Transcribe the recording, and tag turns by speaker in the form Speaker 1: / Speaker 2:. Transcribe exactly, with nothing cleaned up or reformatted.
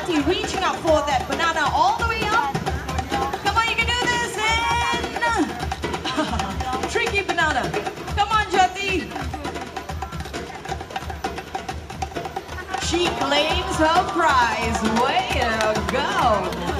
Speaker 1: Jyoti reaching up for that banana all the way up. Come on, you can do this. And tricky banana. Come on, Jyoti. She claims her prize. Way to go.